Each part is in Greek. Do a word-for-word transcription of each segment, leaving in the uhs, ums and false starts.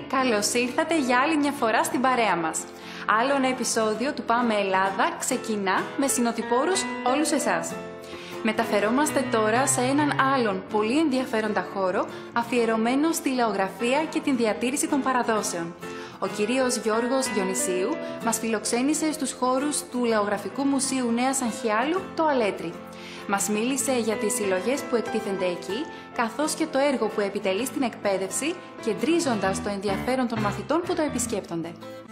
καλώς ήρθατε για άλλη μια φορά στην παρέα μας. Άλλο ένα επεισόδιο του Πάμε Ελλάδα ξεκινά με συνοτυπώρους όλους εσάς. Μεταφερόμαστε τώρα σε έναν άλλον πολύ ενδιαφέροντα χώρο αφιερωμένο στη λαογραφία και την διατήρηση των παραδόσεων. Ο κυρίος Γιώργος Διονυσίου μας φιλοξένησε στους χώρους του Λαογραφικού Μουσείου Νέας Αγχιάλου, το Αλέτρι. Μας μίλησε για τις συλλογές που εκτίθενται εκεί, καθώς και το έργο που επιτελεί στην εκπαίδευση, κεντρίζοντας το ενδιαφέρον των μαθητών που το επισκέπτονται.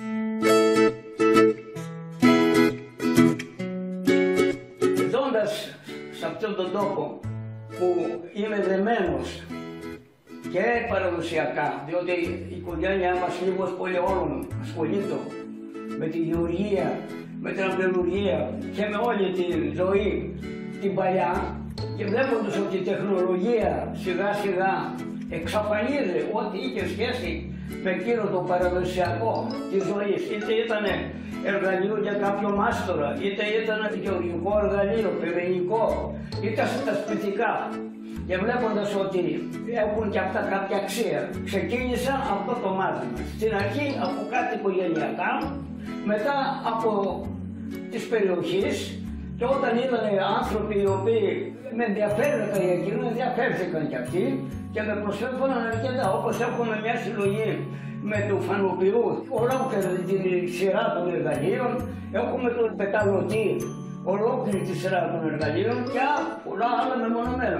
Ζώντας σε αυτόν τον τόπο που είμαι δεμένος και παραδοσιακά, διότι η οικογένειά μας λίγος πολύ όλων ασχολείται με τη γεωργία, με την αμπελουργία και με όλη τη ζωή την παλιά, και βλέποντας ότι η τεχνολογία σιγά σιγά εξαφανίζει ό,τι είχε σχέση με εκείνο το παραδοσιακό της ζωής, είτε ήταν εργαλείο για κάποιο μάστορα, είτε ήταν γεωργικό εργαλείο, πυρηνικό, είτε στα σπιτικά, και βλέποντας ότι έχουν και αυτά κάποια αξία, ξεκίνησα αυτό το μάθημα. Στην αρχή από κάτι οικογενειακά, μετά από της περιοχής, και όταν είδαν άνθρωποι οι οποίοι με ενδιαφέρθηκαν για εκείνο, ενδιαφέρθηκαν κι αυτοί και με προσέφεραν αρκετά. Όπως έχουμε μια συλλογή με του φανοποιού, ολόκληρη την σειρά των εργαλείων, έχουμε τον πεταλωτή, ολόκληρη τη σειρά των εργαλείων και πολλά άλλα μεμονωμένα.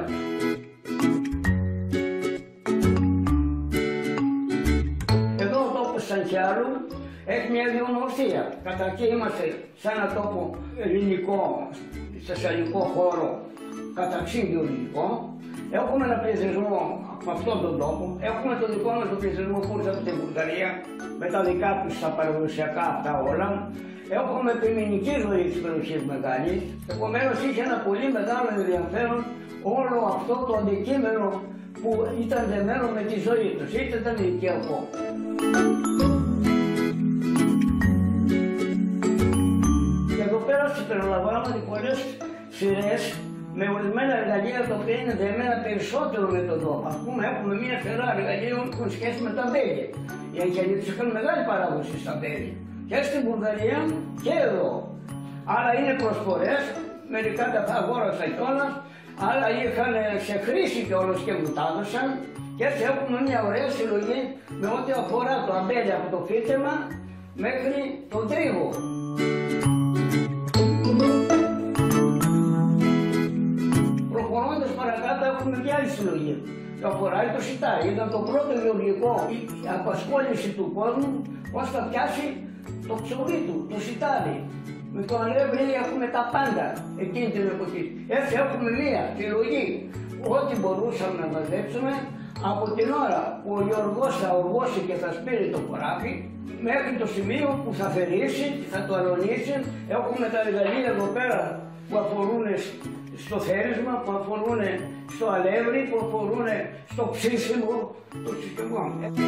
Εδώ ο τόπος Αγχιάλου έχει μια ιδιομορφία. Καταρχήν είμαστε σε έναν τόπο ελληνικό, θεσσαλικό χώρο, καταρχήν γεωργικό. Έχουμε ένα πληθυσμό από αυτόν τον τόπο. Έχουμε το δικό μας το πληθυσμό που ήρθε από την Βουλγαρία, με τα δικά τους τα παραδοσιακά αυτά όλα. Έχουμε επιμηνική ζωή της περιοχής μεγάλης. Επομένως είχε ένα πολύ μεγάλο ενδιαφέρον όλο αυτό το αντικείμενο που ήταν δεμένο με τη ζωή τους, είτε ήταν οικιακό. Περιλαμβάνονται πολλές σειρές με ορισμένα εργαλεία τα οποία είναι δεμένα περισσότερο με τον τόπο. Ας πούμε, έχουμε μια σειρά εργαλείων που έχουν σχέση με τα μπέλια. Οι Αγχιαλίτες είχαν μεγάλη παράδοση στα μπέλια. Και στην Βουλγαρία και εδώ. Άλλα είναι προσφορές, μερικά τα αγόρασα κιόλας, άλλα είχαν σε χρήση κιόλας και μου τα έδωσαν. Και έτσι έχουμε μια ωραία συλλογή με ό,τι αφορά το αμπέλια από το φύτεμα μέχρι τον τρίγο. Προχωρώντας παρακάτω έχουμε και άλλη συλλογή. Το αφορά το σιτάρι. Ήταν το πρώτο γεωργικό, η απασχόληση του κόσμου ως θα πιάσει το ψωμί του, το σιτάρι. Με το αλεύρι έχουμε τα πάντα εκείνη την εποχή. Έτσι έχουμε μία συλλογή. Ό,τι μπορούσαμε να μαζέψουμε από την ώρα που ο Γιώργος θα οργώσει και θα σπείρει το χωράφι, μέχρι το σημείο που θα θερήσει, θα το αλωνίσει. Έχουμε τα εργαλεία εδώ πέρα που αφορούν στο θέρισμα, που αφορούν στο αλεύρι, που αφορούν στο ψήσιμο των συσκευών.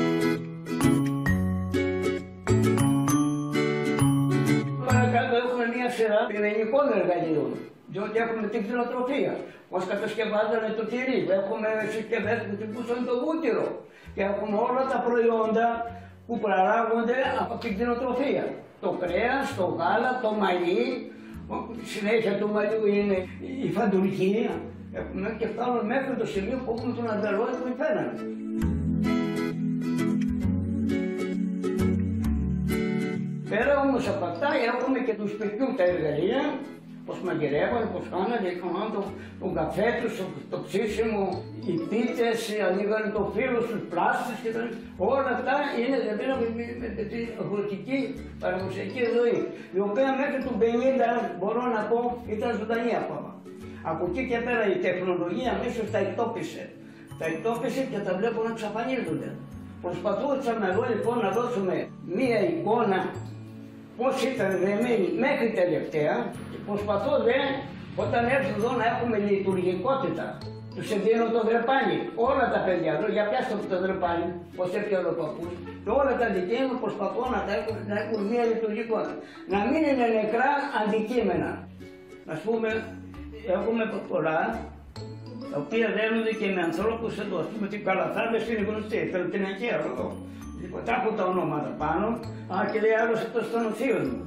Παρακάτω έχουμε μια σειρά πυρηνικών εργαλείων, διότι έχουμε την κτηνοτροφία. Πώς κατασκευάζανε το τυρί, έχουμε συσκευές που τυπούσαν το βούτυρο και έχουμε όλα τα προϊόντα που παράγονται από την κτηνοτροφία. Το κρέας, το γάλα, το μαλλί, συνέχεια του μαλλιού είναι η φαντουργία, και φτάνουμε μέχρι το σημείο που έχουμε τον ανταλόι που υπέρανε. Πέρα όμως από αυτά έχουμε και του σπιτιού τα εργαλεία, πώς μαγειρεύανε, πώς κάνανε, είχαν το, τον καφέ τους, το, το ψήσιμο, οι πίτσες, ανοίγανε το φύλλο στους πλάστες και τα... όλα αυτά είναι δεμένα με, με, με την αγροτική παραδοσιακή ζωή, η οποία μέχρι του πενήντα, μπορώ να πω, ήταν ζωντανή ακόμα. Από εκεί και πέρα η τεχνολογία αμέσως τα εκτόπισε. Τα εκτόπισε και τα βλέπω να εξαφανίζονται. Προσπαθούσαμε εδώ λοιπόν να δώσουμε μία εικόνα πώς ήταν δεμένοι μέχρι τελευταία, και προσπαθώ δε όταν έρθω εδώ να έχουμε λειτουργικότητα. Τους εντείνω το δρεπάνι, όλα τα παιδιά εδώ, για πιάστε από το δρεπάνι, πως έπιανε ο παππούς, και όλα τα αντικείμενα προσπαθώ να, τα έχουν, να έχουν μία λειτουργικότητα. Να μην είναι νεκρά αντικείμενα. Ας πούμε, έχουμε πολλά, τα οποία δένονται και με ανθρώπους εδώ, ας πούμε την Καλαθάρδες είναι γνωστή, Φελτινακία εδώ, Λοιπόν, τα έχω τα ονόματα πάνω, α, και λέει άλλος αυτός ήταν ο θείος μου.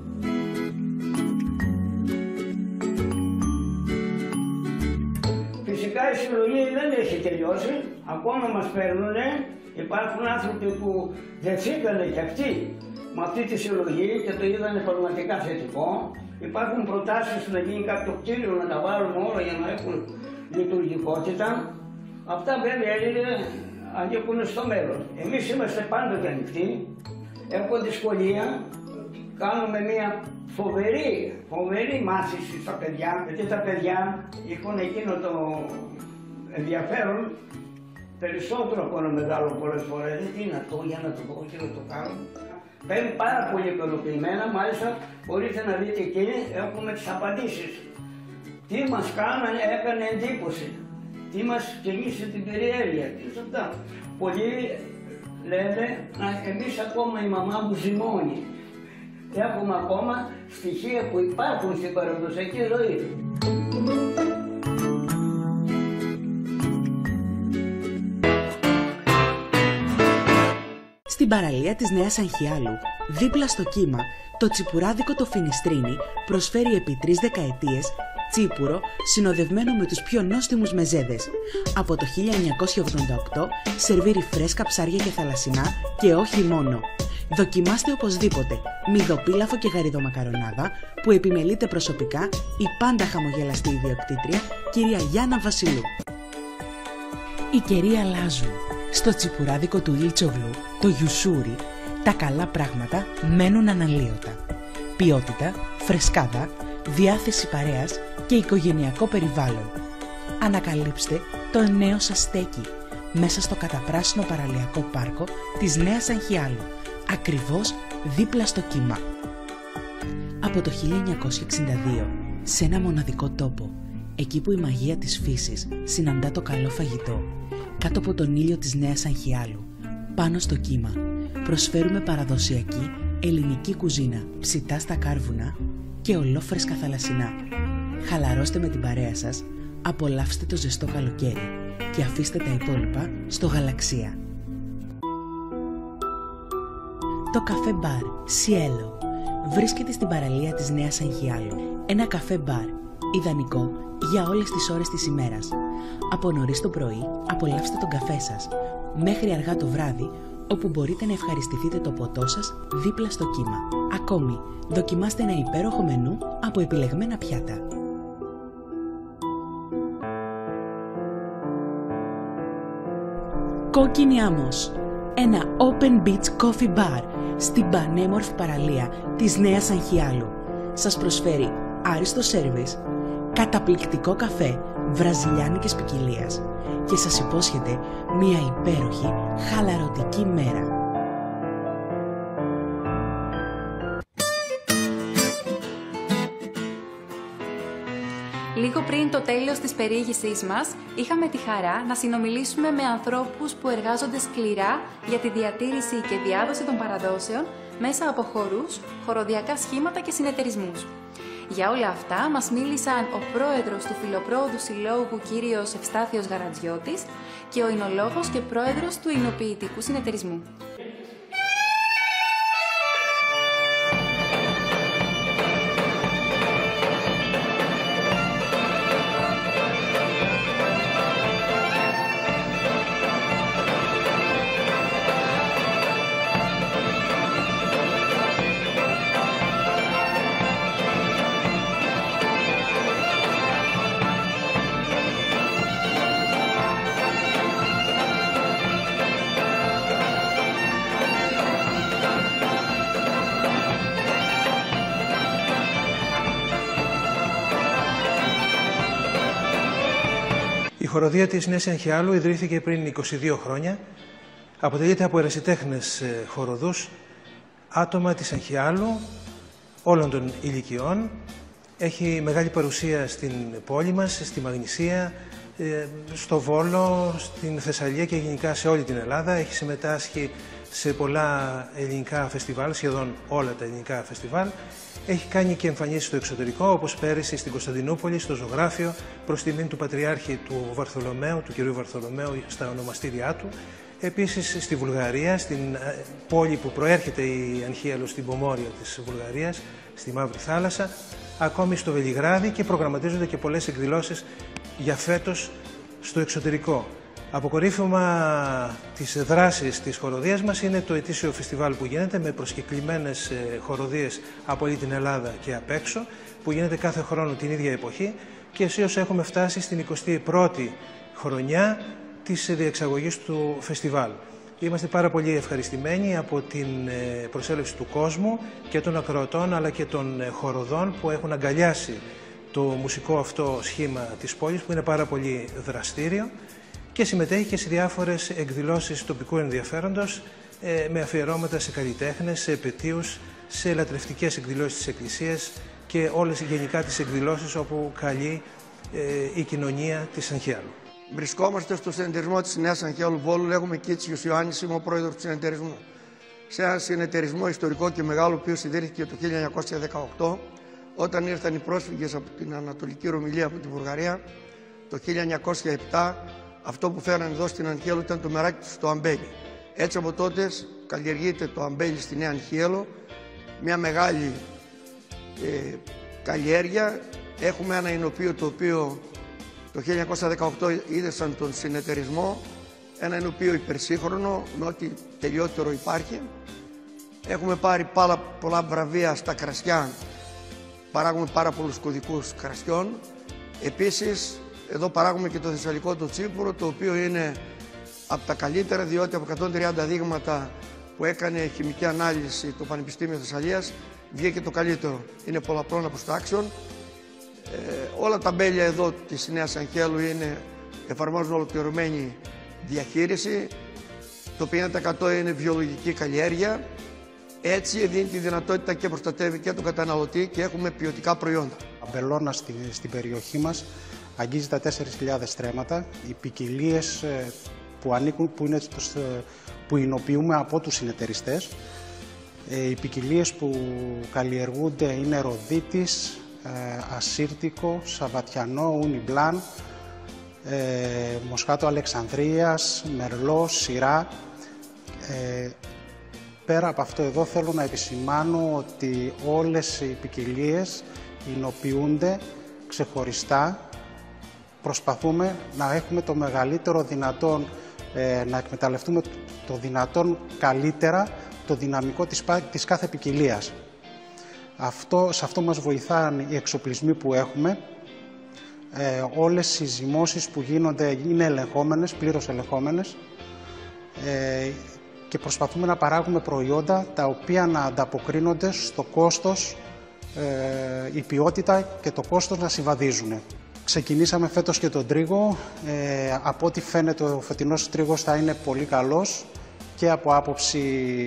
Φυσικά η συλλογή δεν έχει τελειώσει, ακόμα μας παίρνουνε, υπάρχουν άνθρωποι που δεθήκανε κι αυτοί με αυτή τη συλλογή και το είδανε πραγματικά θετικό. Υπάρχουν προτάσεις να γίνει κάποιο κτίριο, να τα βάλουμε όλα για να έχουν λειτουργικότητα. Αυτά βέβαια είναι, ανήκουν στο μέλλον. Εμείς είμαστε πάντοτε ανοιχτοί, έχω δυσκολία, κάνουμε μια φοβερή, φοβερή μάθηση στα παιδιά, γιατί τα παιδιά έχουν εκείνο το ενδιαφέρον περισσότερο από ένα μεγάλο πολλές φορές. Τι είναι αυτό, για να το πω και να το κάνω. Παίρνουν πάρα πολύ ικανοποιημένα, μάλιστα μπορείτε να δείτε εκεί, έχουμε τις απαντήσεις. Τι μας κάνανε, έκανε εντύπωση, τι μας κινήσει την περιέργεια, τι αυτά. Πολλοί λένε, εμείς ακόμα η μαμά μου ζυμώνει. Έχουμε ακόμα στοιχεία που υπάρχουν στην παραδοσιακή ζωή. Στην παραλία της Νέας Αγχιάλου, δίπλα στο κύμα, το τσιπουράδικο το Φινιστρίνι προσφέρει επί τρεις δεκαετίες τσίπουρο συνοδευμένο με τους πιο νόστιμους μεζέδες. Από το χίλια εννιακόσια ογδόντα οκτώ σερβίρει φρέσκα ψάρια και θαλασσινά και όχι μόνο. Δοκιμάστε οπωσδήποτε μυδοπίλαφο και γαριδομακαρονάδα που επιμελείται προσωπικά η πάντα χαμογελαστή ιδιοκτήτρια κυρία Γιάννα Βασιλού. Οι καιροί αλλάζουν. Στο τσιπουράδικο του Ήλτσογλου, το γιουσούρι, τα καλά πράγματα μένουν αναλύωτα. Ποιότητα, φρεσκάδα, διάθεση παρέας και οικογενειακό περιβάλλον. Ανακαλύψτε το νέο σας στέκι μέσα στο καταπράσινο παραλιακό πάρκο της Νέας Αγχιάλου, ακριβώς δίπλα στο κύμα. Από το χίλια εννιακόσια εξήντα δύο, σε ένα μοναδικό τόπο, εκεί που η μαγεία της φύσης συναντά το καλό φαγητό, κάτω από τον ήλιο της Νέας Αγχιάλου, πάνω στο κύμα, προσφέρουμε παραδοσιακή ελληνική κουζίνα ψητά στα κάρβουνα και ολόφρεσκα θαλασσινά. Χαλαρώστε με την παρέα σας, απολαύστε το ζεστό καλοκαίρι και αφήστε τα υπόλοιπα στο γαλαξία. Το καφέ μπαρ Cielo βρίσκεται στην παραλία της Νέας Αγχιάλου. Ένα καφέ μπαρ ιδανικό για όλες τις ώρες της ημέρας. Από νωρίς το πρωί απολαύστε τον καφέ σας, μέχρι αργά το βράδυ, όπου μπορείτε να ευχαριστηθείτε το ποτό σας δίπλα στο κύμα. Ακόμη, δοκιμάστε ένα υπέροχο μενού από επιλεγμένα πιάτα. Κόκκινη Άμμος, ένα open beach coffee bar στην πανέμορφη παραλία της Νέας Αγχιάλου. Σας προσφέρει άριστο σέρβις, καταπληκτικό καφέ βραζιλιάνικης ποικιλίας και σας υπόσχεται μια υπέροχη χαλαρωτική μέρα. Λίγο πριν το τέλος της περιήγησής μας, είχαμε τη χαρά να συνομιλήσουμε με ανθρώπους που εργάζονται σκληρά για τη διατήρηση και διάδοση των παραδόσεων μέσα από χορούς, χοροδιακά σχήματα και συνεταιρισμούς. Για όλα αυτά μας μίλησαν ο πρόεδρος του Φιλοπρόοδου Συλλόγου κύριος Ευστάθιος Γαρατζιώτης και ο εινολόγος και πρόεδρος του Εινοποιητικού Συνεταιρισμού. Η χοροδία της Νέας Αγχιάλου ιδρύθηκε πριν είκοσι δύο χρόνια. Αποτελείται από ερασιτέχνες χοροδούς, άτομα της Αγχιάλου, όλων των ηλικιών. Έχει μεγάλη παρουσία στην πόλη μας, στη Μαγνησία, στο Βόλο, στην Θεσσαλία και γενικά σε όλη την Ελλάδα. Έχει συμμετάσχει σε πολλά ελληνικά φεστιβάλ, σχεδόν όλα τα ελληνικά φεστιβάλ. Έχει κάνει και εμφανίσεις στο εξωτερικό, όπως πέρυσι στην Κωνσταντινούπολη, στο Ζωγράφιο, προς τιμήν του Πατριάρχη του Βαρθολομαίου, του κυρίου Βαρθολομαίου, στα ονομαστήριά του. Επίσης στη Βουλγαρία, στην πόλη που προέρχεται η Αγχίαλος, στην Πομόρια της Βουλγαρίας, στη Μαύρη Θάλασσα, ακόμη στο Βελιγράδι, και προγραμματίζονται και πολλές εκδηλώσεις για φέτος στο εξωτερικό. Αποκορύφωμα της δράσης της χοροδίας μας είναι το ετήσιο φεστιβάλ που γίνεται με προσκεκλημένες χοροδίες από όλη την Ελλάδα και απ' έξω, που γίνεται κάθε χρόνο την ίδια εποχή, και αισίως έχουμε φτάσει στην εικοστή πρώτη χρονιά της διεξαγωγής του φεστιβάλ. Είμαστε πάρα πολύ ευχαριστημένοι από την προσέλευση του κόσμου και των ακροατών αλλά και των χοροδών που έχουν αγκαλιάσει το μουσικό αυτό σχήμα της πόλης, που είναι πάρα πολύ δραστήριο και συμμετέχει και σε διάφορες εκδηλώσεις τοπικού ενδιαφέροντος με αφιερώματα σε καλλιτέχνες, σε επετείους, σε λατρευτικές εκδηλώσεις της Εκκλησίας και όλες γενικά τις εκδηλώσεις όπου καλεί η κοινωνία της Αγχίαλου. Βρισκόμαστε στο συνεταιρισμό της Νέας Αγχίαλου Βόλου, λέγομαι Κίτσιος Ιωάννης, είμαι ο πρόεδρος του συνεταιρισμού. Σε ένα συνεταιρισμό ιστορικό και μεγάλο, ο οποίος ιδρύθηκε το χίλια εννιακόσια δεκαοκτώ, όταν ήρθαν οι πρόσφυγες από την Ανατολική Ρωμυλία, από την Βουλγαρία, το χίλια εννιακόσια επτά, αυτό που φέραν εδώ στην Αγχίαλο ήταν το μεράκι τους, το αμπέλι. Έτσι από τότε καλλιεργείται το αμπέλι στη Νέα Αγχίαλο, μια μεγάλη ε, καλλιέργεια. Έχουμε ένα εινοποιείο το οποίο το χίλια εννιακόσια δεκαοκτώ είδεσαν τον συνεταιρισμό, ένα εινοποιείο υπερσύγχρονο, με ό,τι τελειότερο υπάρχει. Έχουμε πάρει πάρα πολλά βραβεία στα κρασιά, παράγουμε πάρα πολλούς κωδικούς κρασιών. Επίσης, εδώ παράγουμε και το θεσσαλικό το τσίπουρο, το οποίο είναι από τα καλύτερα, διότι από εκατόν τριάντα δείγματα που έκανε χημική ανάλυση το Πανεπιστήμιο Θεσσαλίας, βγήκε το καλύτερο. Είναι πολλαπλών αποστάξεων. Ε, όλα τα μπέλια εδώ της Νέας Αγχίαλου είναι, εφαρμόζουν ολοκληρωμένη διαχείριση. Το πενήντα τοις εκατό είναι βιολογική καλλιέργεια. Έτσι δίνει τη δυνατότητα και προστατεύει και τον καταναλωτή και έχουμε ποιοτικά προϊόντα. Η αμπελώνα στη, στην περιοχή μας αγγίζει τα τέσσερις χιλιάδες στρέμματα. Οι ποικιλίες που ανήκουν, που, είναι, που εινοποιούμε από τους συνεταιριστές. Οι ποικιλίες που καλλιεργούνται είναι ροδίτης, ασύρτικο, σαββατιανό, ουνιμπλάν, μοσχάτο Αλεξανδρίας, μερλό, σιρά. Ε, πέρα από αυτό εδώ θέλω να επισημάνω ότι όλες οι ποικιλίες εινοποιούνται ξεχωριστά. Προσπαθούμε να έχουμε το μεγαλύτερο δυνατόν, ε, να εκμεταλλευτούμε το δυνατόν καλύτερα το δυναμικό της, της κάθε ποικιλίας. Αυτό, σε αυτό μας βοηθάνε οι εξοπλισμοί που έχουμε. Ε, όλες οι ζυμώσεις που γίνονται είναι ελεγχόμενες, πλήρως ελεγχόμενες, ε, και προσπαθούμε να παράγουμε προϊόντα τα οποία να ανταποκρίνονται στο κόστος, ε, η ποιότητα και το κόστος να συμβαδίζουν. Ξεκινήσαμε φέτος και τον τρίγο. Ε, από ό,τι φαίνεται ο φετινός τρίγος θα είναι πολύ καλός και από άποψη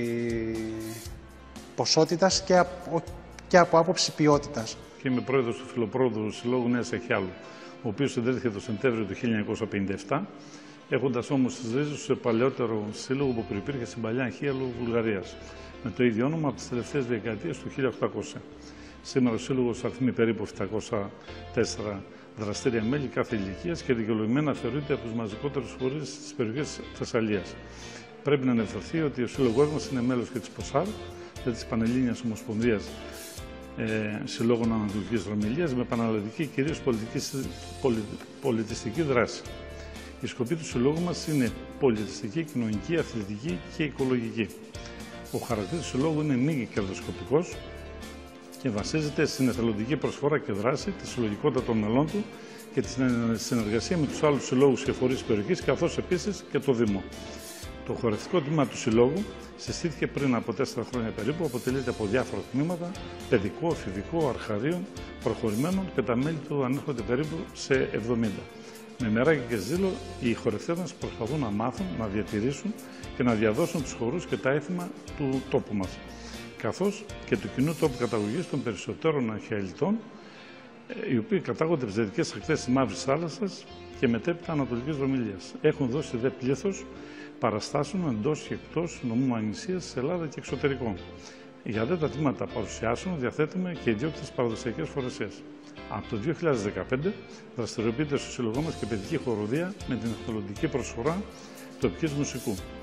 ποσότητας και από, και από άποψη ποιότητας. Και είμαι πρόεδρος του Φιλοπρόοδου Συλλόγου Νέας Αγχίαλου, ο οποίος ιδρύθηκε το Σεπτέμβριο του χίλια εννιακόσια πενήντα επτά, έχοντας όμως τις ρίζες του σε παλαιότερο σύλλογο που προϋπήρχε στην παλιά Αγχίαλο Βουλγαρίας, με το ίδιο όνομα από τις τελευταίες δεκαετίες του χίλια οκτακόσια. Σήμερα ο σύλλογος αριθμεί περίπου επτακόσια τέσσερα δραστήρια μέλη κάθε ηλικίας και δικαιολογημένα θεωρείται από τους μαζικότερους φορείς της περιοχής Θεσσαλίας. Πρέπει να αναφερθεί ότι ο σύλλογός μας είναι μέλος και της ΠΟΣΑΡ, της Πανελλήνιας Ομοσπονδίας ε, Συλλόγων Ανατολικής Ρωμυλίας, με πανελλαδική κυρίως πολι, πολιτιστική δράση. Η σκοπή του συλλόγου μας είναι πολιτιστική, κοινωνική, αθλητική και οικολογική. Ο χαρακτήρας του συλλόγου είναι μη κερδοσκοπικός και βασίζεται στην εθελοντική προσφορά και δράση, τη συλλογικότητα των μελών του και τη συνεργασία με τους άλλους συλλόγους και φορείς της περιοχής, καθώς επίσης και το Δήμο. Το χορευτικό τμήμα του Συλλόγου συστήθηκε πριν από τέσσερα χρόνια περίπου, αποτελείται από διάφορα τμήματα, παιδικό, εφηβικό, αρχαρίων, προχωρημένων και τα μέλη του ανέρχονται περίπου σε εβδομήντα. Με μεράκι και ζήλο, οι χορευτές μας προσπαθούν να μάθουν, να διατηρήσουν και να διαδώσουν τους χορούς και τα έθιμα του τόπου μας, καθώς και του κοινού τόπου καταγωγής των περισσότερων Αγχιαλιτών, οι οποίοι κατάγονται από τις δυτικές ακτές της Μαύρης Θάλασσας και μετέπειτα Ανατολικής Ρωμυλίας. Έχουν δώσει δε πλήθος παραστάσεων εντός και εκτός νομού Μαγνησίας σε Ελλάδα και εξωτερικών. Για δε τα τμήματα παρουσιάσεων διαθέτουμε και ιδιόκτητες παραδοσιακές φορεσίες. Από το δύο χιλιάδες δεκαπέντε δραστηριοποιείται στο σύλλογό μας και παιδική χοροδία με την εθελοντική προσφορά τοπικής μουσικού.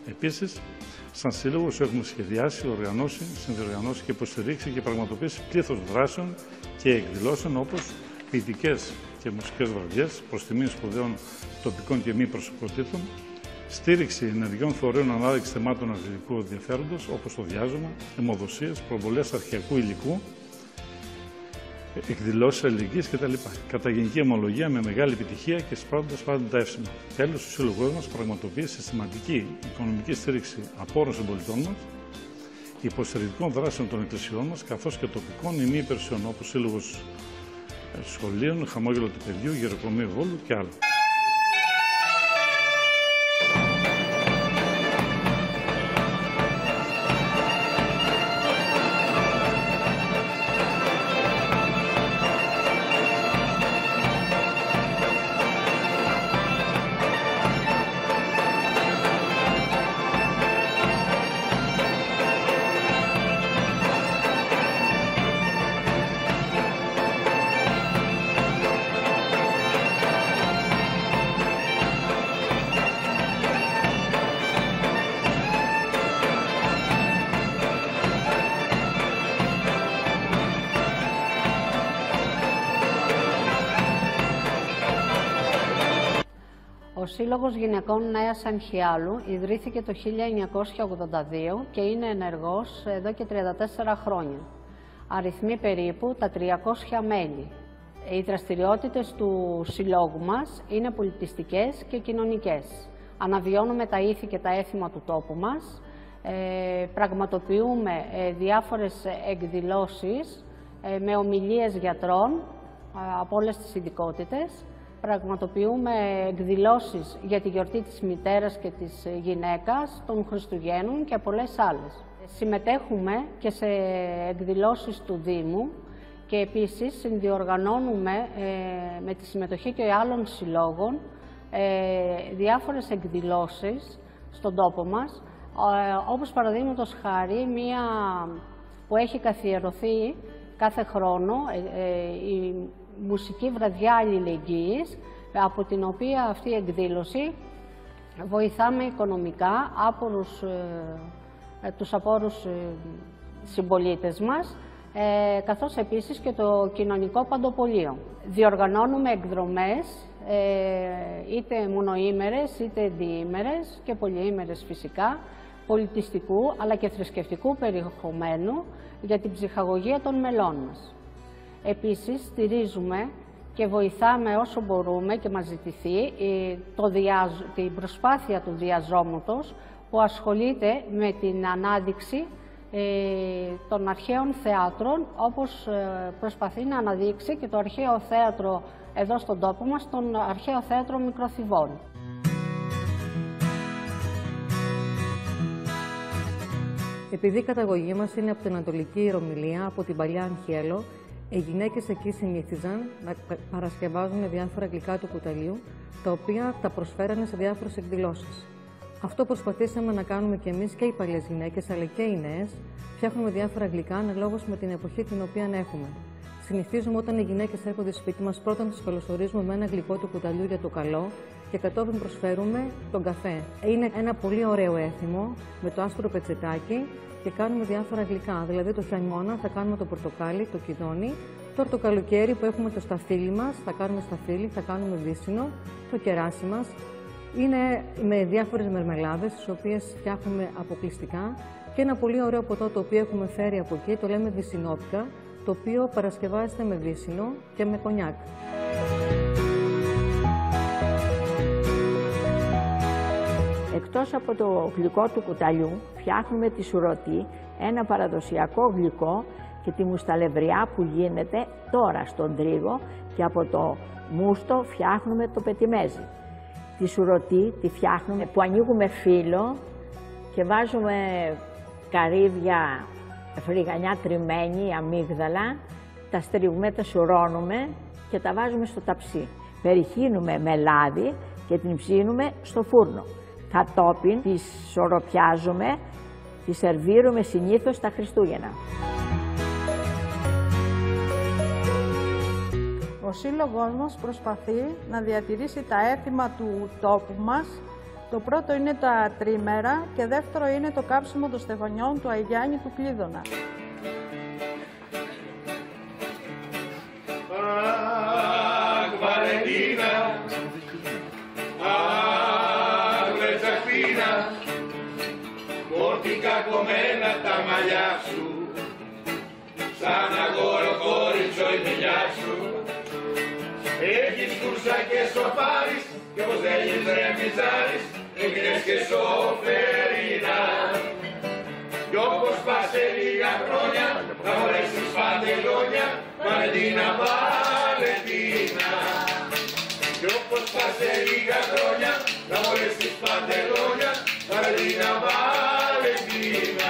Επίσης, σαν σύλλογος έχουμε σχεδιάσει, οργανώσει, συνδιοργανώσει και υποστηρίξει και πραγματοποιήσει πλήθος δράσεων και εκδηλώσεων όπως ποιητικές και μουσικές βραδιές προς τιμή σπουδαίων τοπικών και μη προσωπικότητων, στήριξη ενεργειών φορέων ανάδειξη θεμάτων αρχαιολογικού ενδιαφέροντος όπως το διάζωμα, αιμοδοσίες, προβολές αρχαιακού υλικού, εκδηλώσεις αλληλεγγύης κτλ. Κατά γενική ομολογία με μεγάλη επιτυχία και σπράττοντας πάντα τα εύσημα. Τέλος, ο σύλλογός μας πραγματοποιεί συστηματική οικονομική στήριξη απόρων συμπολιτών μας, υποστηρικτικών δράσεων των εκκλησιών μας, καθώς και τοπικών ημί υπηρεσιών όπως Σύλλογος Σχολείων, Χαμόγελο του Παιδιού, Γεροκομείο Βόλου και άλλα. Ο Σύλλογος Γυναικών Νέας Αγχιάλου ιδρύθηκε το χίλια εννιακόσια ογδόντα δύο και είναι ενεργός εδώ και τριάντα τέσσερα χρόνια. Αριθμεί περίπου τα τριακόσια μέλη. Οι δραστηριότητες του συλλόγου μας είναι πολιτιστικές και κοινωνικές. Αναβιώνουμε τα ήθη και τα έθιμα του τόπου μας, ε, πραγματοποιούμε ε, διάφορες εκδηλώσεις ε, με ομιλίες γιατρών ε, από όλες τις ειδικότητες. Πραγματοποιούμε εκδηλώσεις για τη γιορτή της μητέρας και της γυναίκας, των Χριστουγέννων και πολλές άλλες. Συμμετέχουμε και σε εκδηλώσεις του Δήμου και επίσης συνδιοργανώνουμε ε, με τη συμμετοχή και άλλων συλλόγων ε, διάφορες εκδηλώσεις στον τόπο μας, ε, όπως παραδείγματος χάρη μία που έχει καθιερωθεί κάθε χρόνο, ε, ε, η μουσική βραδιά αλληλεγγύης, από την οποία αυτή η εκδήλωση βοηθάμε οικονομικά άπορους, ε, τους απόρους ε, συμπολίτες μας, ε, καθώς επίσης και το κοινωνικό παντοπολείο. Διοργανώνουμε εκδρομές, ε, είτε μονοήμερες, είτε διήμερες και πολυήμερες φυσικά, πολιτιστικού αλλά και θρησκευτικού περιεχομένου για την ψυχαγωγία των μελών μας. Επίσης, στηρίζουμε και βοηθάμε όσο μπορούμε και μας ζητηθεί το διαζ... την προσπάθεια του διαζώματος που ασχολείται με την ανάδειξη ε, των αρχαίων θεάτρων, όπως ε, προσπαθεί να αναδείξει και το αρχαίο θέατρο εδώ στον τόπο μας, τον αρχαίο θέατρο Μικροθυβών. Επειδή η καταγωγή μας είναι από την Ανατολική Ηρωμυλία, από την παλιά Αγχιέλο, οι γυναίκες εκεί συνήθιζαν να παρασκευάζουν διάφορα γλυκά του κουταλιού, τα οποία τα προσφέρανε σε διάφορες εκδηλώσεις. Αυτό προσπαθήσαμε να κάνουμε και εμείς και οι παλιές γυναίκες, αλλά και οι νέες, φτιάχνουμε διάφορα γλυκά αναλόγως με την εποχή την οποία έχουμε. Συνηθίζουμε όταν οι γυναίκες έρχονται στο σπίτι μας, πρώτα να τις καλωσορίζουμε με ένα γλυκό του κουταλιού για το καλό και κατόπιν προσφέρουμε τον καφέ. Είναι ένα πολύ ωραίο έθιμο με το άσπρο πετσετάκι και κάνουμε διάφορα γλυκά. Δηλαδή το χειμώνα θα κάνουμε το πορτοκάλι, το κιδόνι. Τώρα το καλοκαίρι που έχουμε το σταφύλι μας, θα κάνουμε σταφύλι, θα κάνουμε βύσσινο, το κεράσι μας. Είναι με διάφορες μερμελάδες, τις οποίες φτιάχνουμε αποκλειστικά. Και ένα πολύ ωραίο ποτό το οποίο έχουμε φέρει από εκεί, το λέμε βυσσινόπικα, το οποίο παρασκευάζεται με βύσσινο και με κονιάκ. Εκτός από το γλυκό του κουταλιού, φτιάχνουμε τη σουρωτή, ένα παραδοσιακό γλυκό, και τη μουσταλευριά που γίνεται τώρα στον τρίγο, και από το μούστο φτιάχνουμε το πετιμέζι. Τη σουρωτή τη φτιάχνουμε που ανοίγουμε φύλλο και βάζουμε καρύδια, φρυγανιά τριμμένη, αμύγδαλα, τα στριγούμε, τα σουρώνουμε και τα βάζουμε στο ταψί. Περιχύνουμε με λάδι και την ψήνουμε στο φούρνο. Κατόπιν τη σοροπιάζουμε, τη σερβίρουμε συνήθως τα Χριστούγεννα. Ο σύλλογός μας προσπαθεί να διατηρήσει τα έθιμα του τόπου μας Το πρώτο είναι τα τρίμερα και δεύτερο είναι το κάψιμο των στεφανιών του Αγιάννη του Κλείδωνα. Αχ, Βαλεντίνα, αχ, Βερτζαχτίνα, μόρτικα κομμένα τα μαλλιά σου, σαν αγόρο κόριτσο η μιλιά σου. Έχεις κούρσα και σοφάρεις και όπως λέγεις ρε μιζάρεις, έγινες και σοφερίνα. Κι όπως πας σε λίγα χρόνια θα φορέσεις παντελόνια, Βαλεντίνα, Βαλεντίνα. Κι όπως πας σε λίγα χρόνια θα φορέσεις παντελόνια, Βαλεντίνα, Βαλεντίνα.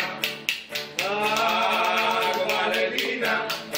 Αχ, Βαλεντίνα,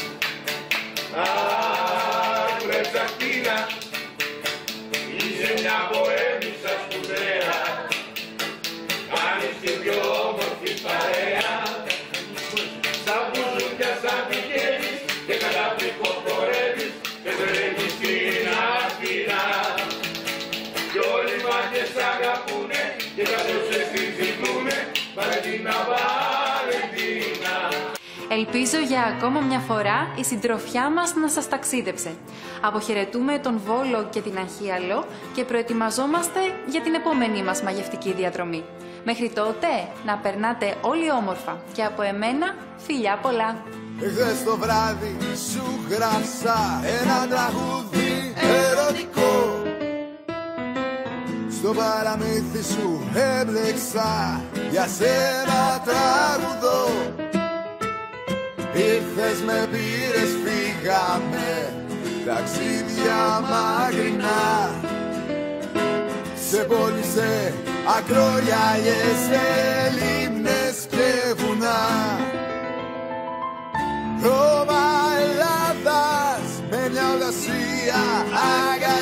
αχ, Βρετζαχτίνα, είσαι μια ποέμισσα σπουδαία, κάνεις την πιο όμορφη παρέα. Σαν μπουζούκια σαν πηγαίνεις και καταπληκτικό χορεύεις και τρέχεις στην Αθήνα. Κι όλοι οι μάχες σ' αγαπούνε και κάτω σε συζητούνε, Βαλεντίνα, Βαλεντίνα. Ελπίζω για ακόμα μια φορά η συντροφιά μας να σας ταξίδεψε. Αποχαιρετούμε τον Βόλο και την Αχίαλο και προετοιμαζόμαστε για την επόμενή μας μαγευτική διαδρομή. Μέχρι τότε, να περνάτε όλοι όμορφα και από εμένα φιλιά πολλά. Χθες το βράδυ σου γράψα ένα τραγούδι ερωτικό. Στο παραμύθι σου έμπλεξα, για σένα τραγουδώ. Ήρθες, με πήρες, φύγαμε ταξίδια μακρινά. Σε πόλη, σε ακρογιαλιές, σε λίμνες και βουνά. Ρώμα Ελλάδας με μια οδασία αγάπη.